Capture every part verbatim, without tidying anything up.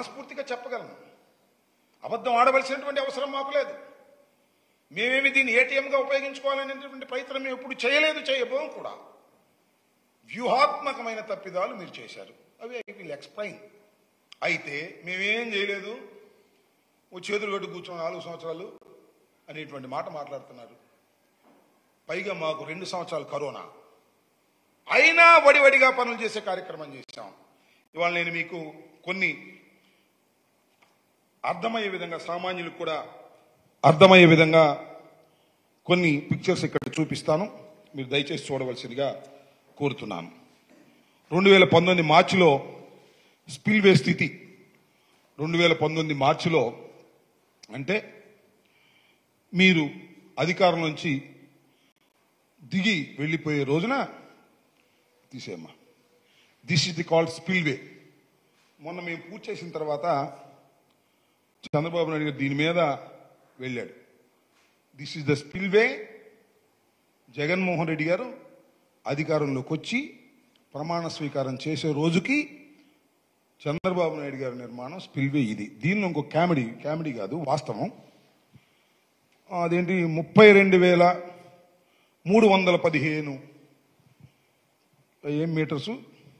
మనస్ఫూర్తిగా చెప్పగలను. అబద్ధం ఆడవలసినటువంటి అవసరం మాకు లేదు. మేమేమి దీన్ని ఏటీఎంగా ఉపయోగించుకోవాలనేటువంటి ప్రయత్నం మేము ఎప్పుడు చేయలేదు, చేయబోం కూడా. వ్యూహాత్మకమైన తప్పిదాలు మీరు చేశారు, అవి ఐ విల్ ఎక్స్ప్లెయిన్. అయితే మేమేం చేయలేదు, ఓ చేతులు కట్టు కూర్చొని నాలుగు సంవత్సరాలు అనేటువంటి మాట మాట్లాడుతున్నారు. పైగా మాకు రెండు సంవత్సరాలు కరోనా అయినా వడివడిగా పనులు చేసే కార్యక్రమం చేశాం. ఇవాళ నేను మీకు కొన్ని అర్థమయ్యే విధంగా, సామాన్యులకు కూడా అర్థమయ్యే విధంగా కొన్ని పిక్చర్స్ ఇక్కడ చూపిస్తాను, మీరు దయచేసి చూడవలసిందిగా కోరుతున్నాను. రెండు వేల పంతొమ్మిది మార్చిలో స్పిల్వే స్థితి, రెండు వేల పంతొమ్మిది మార్చిలో అంటే మీరు అధికారం నుంచి దిగి వెళ్ళిపోయే రోజున తీసేమ్మా, this is the called spillway. మొన్న మేము పూర్తి చేసిన తర్వాత చంద్రబాబు నాయుడు గారు దీని మీద వెళ్ళాడు. This is the spillway. Jaganmohan Reddy గారు అధికారంలోకి వచ్చి ప్రమాణ స్వీకారం చేసే రోజుకి చంద్రబాబు నాయుడు గారి నిర్మాణం స్పిల్వే ఇది. దీనిలో ఇంకో కామెడీ, కామెడీ కాదు వాస్తవం. అదేంటి, ముప్పై రెండు వేల మూడు వందల పదిహేను ఏం మీటర్సు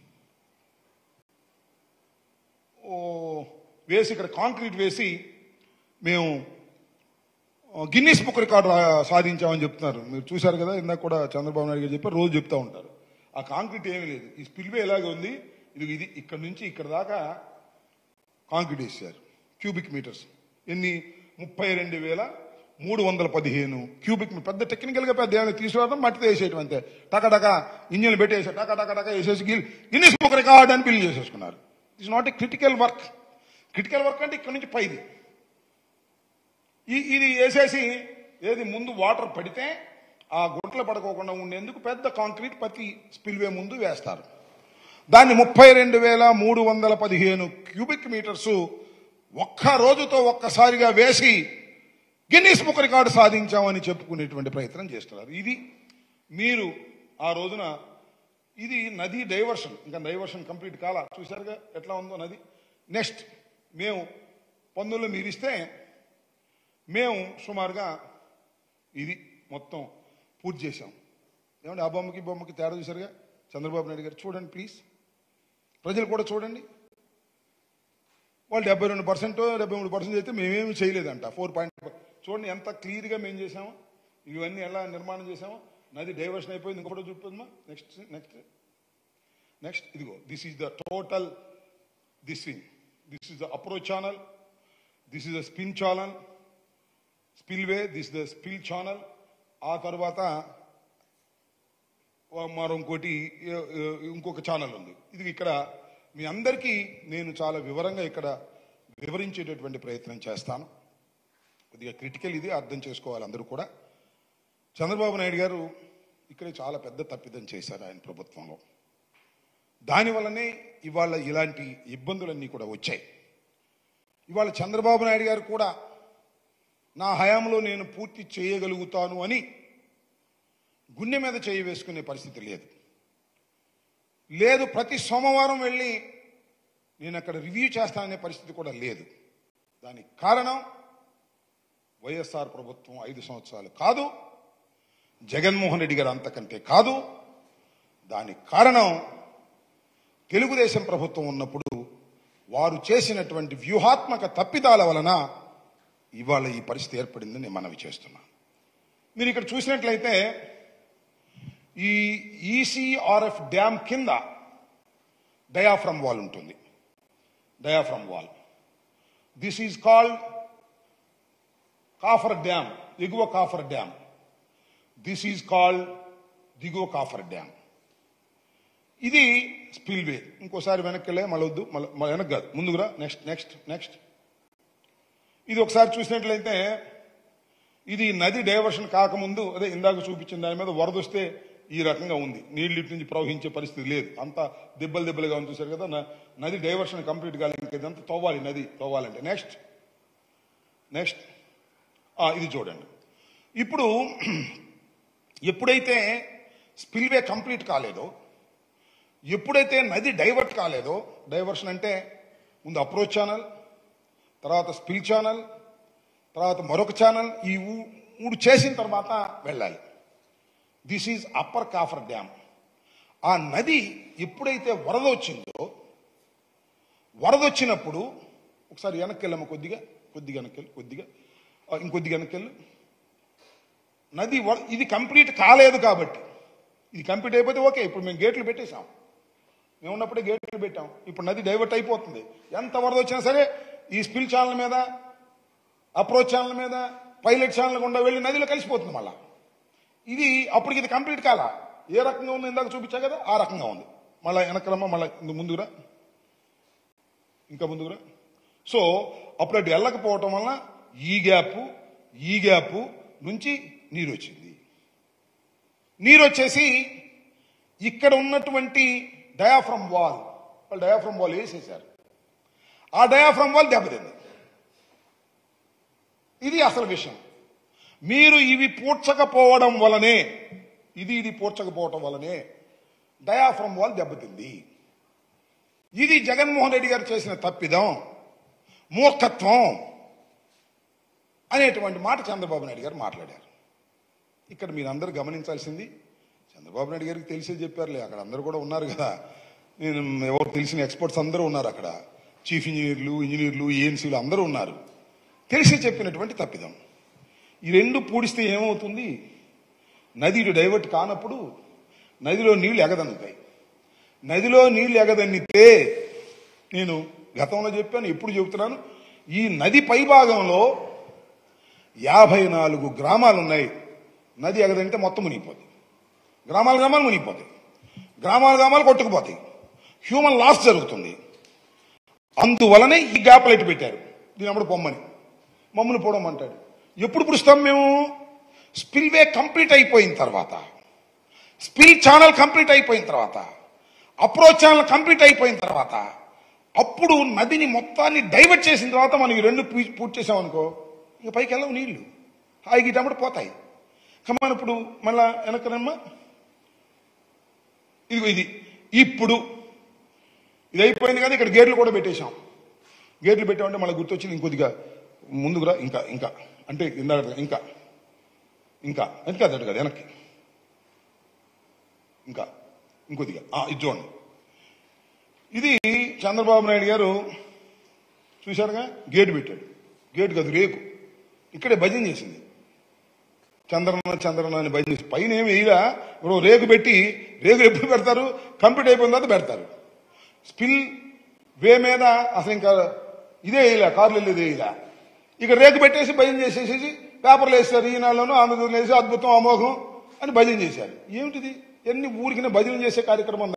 ఓ వేసి, ఇక్కడ కాంక్రీట్ వేసి మేము గిన్నీస్ బుక్ రికార్డు సాధించామని చెప్తున్నారు. మీరు చూశారు కదా, ఇందాక కూడా చంద్రబాబు నాయుడు గారు చెప్పారు, రోజు చెప్తా ఉంటారు. ఆ కాంక్రీట్ ఏమీ లేదు, ఈ స్పిల్వే ఎలాగే ఉంది. ఇది ఇది ఇక్కడ నుంచి ఇక్కడ దాకా కాంక్రీట్ వేసారు. క్యూబిక్ మీటర్స్ ఎన్ని, ముప్పై రెండు వేల మూడు వందల పదిహేను క్యూబిక్. పెద్ద టెక్నికల్ గా పెద్ద ఏమైనా తీసుకురావడం, మట్టితో వేసేయటం అంతే. టకటక ఇంజిన్లు పెట్టేసారు, టక టక టక వేసేసి గిన్నీస్ బుక్ రికార్డ్ అని బిల్ చేసేసుకున్నారు. It's not a critical work. Critical work అంటే ఇక్కడ నుంచి పైది. ఇది వేసేసి ఏది ముందు వాటర్ పడితే ఆ గుంటలు పడుకోకుండా ఉండేందుకు పెద్ద కాంక్రీట్ ప్రతి స్పిల్వే ముందు వేస్తారు. దాన్ని ముప్పై రెండు వేల మూడు వందల పదిహేను క్యూబిక్ మీటర్స్ ఒక్క రోజుతో ఒక్కసారిగా వేసి గిన్నీస్ బుక్ రికార్డు సాధించామని చెప్పుకునేటువంటి ప్రయత్నం చేస్తున్నారు. ఇది మీరు ఆ రోజున, ఇది నది డైవర్షన్, ఇంకా డైవర్షన్ కంప్లీట్ కాలా. చూశారుగా ఎట్లా ఉందో నది. నెక్స్ట్ మేము పన్నులు మీరిస్తే మేము సుమారుగా ఇది మొత్తం పూర్తి చేశాం. ఏమంటే ఆ బొమ్మకి బొమ్మకి తేడా చూశారుగా. చంద్రబాబు నాయుడు గారు చూడండి ప్లీజ్, ప్రజలు కూడా చూడండి. వాళ్ళు డెబ్బై రెండు పర్సెంట్ డెబ్బై మూడు పర్సెంట్ అయితే మేమేమి చేయలేదంట. ఫోర్ పాయింట్ చూడండి ఎంత క్లియర్గా మేము చేసాము. ఇవన్నీ ఎలా నిర్మాణం చేసాము. నది డైవర్షన్ అయిపోయింది. ఇంకొకటి చూపిద్దామా. నెక్స్ట్ నెక్స్ట్ నెక్స్ట్ ఇదిగో, this is the total this thing. This is the approach channel, this is the spin channel, spillway, this the spill channel. ఆ తర్వాత మరో ఇంకోటి ఇంకొక ఛానల్ ఉంది. ఇది ఇక్కడ మీ అందరికీ నేను చాలా వివరంగా ఇక్కడ వివరించేటటువంటి ప్రయత్నం చేస్తాను. కొద్దిగా క్రిటికల్, ఇది అర్థం చేసుకోవాలి అందరూ కూడా. చంద్రబాబు నాయుడు గారు ఇక్కడ చాలా పెద్ద తప్పిదం చేశారు ఆయన ప్రభుత్వంలో. దానివల్లనే ఇవాళ ఇలాంటి ఇబ్బందులన్నీ కూడా వచ్చాయి. ఇవాళ చంద్రబాబు నాయుడు గారు కూడా నా హయాంలో నేను పూర్తి చేయగలుగుతాను అని గుండె మీద చేయి వేసుకునే పరిస్థితి లేదు. లేదు ప్రతి సోమవారం వెళ్ళి నేను అక్కడ రివ్యూ చేస్తాననే పరిస్థితి కూడా లేదు. దానికి కారణం వైఎస్ఆర్ ప్రభుత్వం ఐదు సంవత్సరాలు కాదు, జగన్మోహన్ రెడ్డి గారు అంతకంటే కాదు. దానికి కారణం తెలుగుదేశం ప్రభుత్వం ఉన్నప్పుడు వారు చేసినటువంటి వ్యూహాత్మక తప్పిదాల వలన ఇవాళ ఈ పరిస్థితి ఏర్పడిందని నేను మనవి చేస్తున్నాను. మీరు ఇక్కడ చూసినట్లయితే ఈ ఈసీఆర్ఎఫ్ డ్యామ్ కింద డయాఫ్రమ్ వాల్ ఉంటుంది. Diaphragm wall, this is called coffer dam, ఎగువ coffer dam. This is called దిగువ కాఫర్ డ్యామ్. ఇది స్పిల్వే. ఇంకోసారి వెనక్కి వెళ్ళే మళ్ళీ వద్దు, మళ్ళీ వెనక్కి కాదు, ముందుకురా. నెక్స్ట్ నెక్స్ట్ నెక్స్ట్ ఇది ఒకసారి చూసినట్లయితే ఇది నది డైవర్షన్ కాకముందు, అదే ఇందాక చూపించిన దాని మీద వరద వస్తే ఈ రకంగా ఉంది. నీళ్ళు ఇటు నుంచి ప్రవహించే పరిస్థితి లేదు, అంతా దెబ్బలు దెబ్బలుగా ఉంది. చూసారు కదా, నది డైవర్షన్ కంప్లీట్ కాలేదు, ఇదంతా తవ్వాలి, నది తవ్వాలంటే. నెక్స్ట్ నెక్స్ట్ ఇది చూడండి. ఇప్పుడు ఎప్పుడైతే స్పిల్వే కంప్లీట్ కాలేదో, ఎప్పుడైతే నది డైవర్ట్ కాలేదో, డైవర్షన్ అంటే ముందు అప్రోచ్ ఛానల్, తర్వాత స్పిల్ ఛానల్, తర్వాత మరొక ఛానల్. ఈ మూడు చేసిన తర్వాత వెళ్ళాలి. This is upper coffer dam. ఆ నది ఎప్పుడైతే వరద వచ్చిందో, వరద వచ్చినప్పుడు ఒకసారి వెనక్కి వెళ్ళాము, కొద్దిగా కొద్దిగా వెనక్కి కొద్దిగా ఇంకొద్దిగా వెనక్కి వెళ్ళు. నది ఇది కంప్లీట్ కాలేదు కాబట్టి, ఇది కంప్లీట్ అయిపోతే ఓకే. ఇప్పుడు మేము గేట్లు పెట్టేశాం, మేము ఉన్నప్పుడే గేట్లు పెట్టాం. ఇప్పుడు నది డైవర్ట్ అయిపోతుంది. ఎంత వరద వచ్చినా సరే ఈ స్పిల్ ఛానల్ మీద, అప్రోచ్ ఛానల్ మీద, పైలట్ ఛానల్ గుండా వెళ్ళి నదిలో కలిసిపోతుంది మళ్ళా. ఇది అప్పటికి ఇది కంప్లీట్ కాలా. ఏ రకంగా ఉంది ఇందాక చూపించా కదా, ఆ రకంగా ఉంది. మళ్ళీ వెనక్రమ్మ, మళ్ళీ ముందుకురా, ఇంకా ముందుకురా. సో అప్పుడు అటు వెళ్ళకపోవటం వల్ల ఈ గ్యాప్ ఈ గ్యాప్ నుంచి నీరు వచ్చింది. నీరు వచ్చేసి ఇక్కడ ఉన్నటువంటి డయాఫ్రమ్ వాల్, వాళ్ళు డయాఫ్రమ్ వాల్ వేసేసారు. ఆ డయాఫ్రమ్ వాల్ దెబ్బతింది. ఇది అసలు విషయం. మీరు ఇవి పూడ్చకపోవడం వలనే, ఇది ఇది పూడ్చకపోవటం వలనే డయాఫ్రమ్ వాల్ దెబ్బతింది. ఇది జగన్మోహన్ రెడ్డి గారు చేసిన తప్పిదం, మూర్ఖత్వం అనేటువంటి మాట చంద్రబాబు నాయుడు గారు మాట్లాడారు. ఇక్కడ మీరు అందరూ గమనించాల్సింది, చంద్రబాబు నాయుడు గారికి తెలిసే చెప్పారులే, అక్కడ అందరూ కూడా ఉన్నారు కదా, నేను ఎవరు తెలిసిన ఎక్స్పర్ట్స్ అందరూ ఉన్నారు అక్కడ, చీఫ్ ఇంజనీర్లు, ఇంజనీర్లు, ఏఎన్సీలు అందరూ ఉన్నారు. తెలిసి చెప్పినటువంటి తప్పిదం. ఈ రెండు పూడిస్తే ఏమవుతుంది? నది డైవర్ట్ కానప్పుడు నదిలో నీళ్లు ఎగదన్నుతాయి. నదిలో నీళ్లు ఎగదన్నితే, నేను గతంలో చెప్పాను, ఎప్పుడు చెబుతున్నాను, ఈ నది పైభాగంలో యాభై నాలుగు గ్రామాలు ఉన్నాయి. నది ఎగదంటే మొత్తం మునిగిపోతాయి. గ్రామాలు గ్రామాలు మునిగిపోతాయి. గ్రామాలు గ్రామాలు కొట్టుకుపోతాయి. హ్యూమన్ లాస్ జరుగుతుంది. అందువలనే ఈ గ్యాప్ లైట్ పెట్టారు. దీని అప్పుడు పొమ్మని, మమ్మల్ని పోవడమంటాడు. ఎప్పుడు పుడుస్తాం మేము? స్పిల్వే కంప్లీట్ అయిపోయిన తర్వాత, స్పిల్ ఛానల్ కంప్లీట్ అయిపోయిన తర్వాత, అప్రోచ్ ఛానల్ కంప్లీట్ అయిపోయిన తర్వాత, అప్పుడు నదిని మొత్తాన్ని డైవర్ట్ చేసిన తర్వాత మనం ఈ రెండు పూర్తి చేసామనుకో, ఇక పైకి వెళ్ళవు నీళ్లు, హాయిగా ఇటప్పుడు పోతాయి. కమాన్ ఇప్పుడు మళ్ళా వెనకనమ్మా, ఇదిగో ఇది ఇప్పుడు ఇది అయిపోయింది కదా. ఇక్కడ గేట్లు కూడా పెట్టేశాం. గేట్లు పెట్టామంటే మళ్ళీ గుర్తొచ్చింది, ఇంకొద్దిగా ముందుకురా, ఇంకా ఇంకా అంటే ఇందా ఇంకా ఇంకా ఇంకా అదట కదా వెనక్కి, ఇంకా ఇంకొద్దిగా ఇది చూడండి. ఇది చంద్రబాబు నాయుడు గారు చూశారుగా, గేటు పెట్టాడు. గేటు కాదు, రేకు. ఇక్కడే భజన చేసింది, చంద్రన్న చంద్రన్న అని భజన చేసి. పైన ఏమి వేయలా. ఇప్పుడు రేకు పెట్టి, రేకులు ఎప్పుడు పెడతారు? కంప్లీట్ అయిపోయిన తర్వాత పెడతారు. స్పిల్ వే మీద అసలు ఇంకా ఇదే వేయలే, కార్లు వెళ్ళేది వేయలే. ఇక రేకు పెట్టేసి భజన చేసేసి పేపర్లు వేస్తారు. ఈనాడులోనూ ఆంధ్రప్రదేశ్ వేసి అద్భుతం అమోఘం అని భజన చేశారు. ఏమిటిది? ఎన్ని ఊరికినే భజన చేసే కార్యక్రమం